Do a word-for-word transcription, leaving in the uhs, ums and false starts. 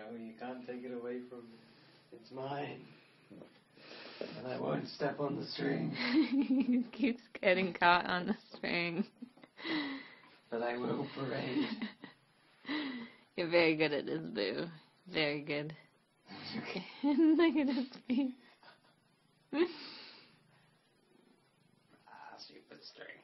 Boo. You can't take it away from me. It's mine. And I won't step on the string. He keeps getting caught on the string. But I will parade. You're very good at this, Boo. Very good. Look at his feet. Ah, stupid string.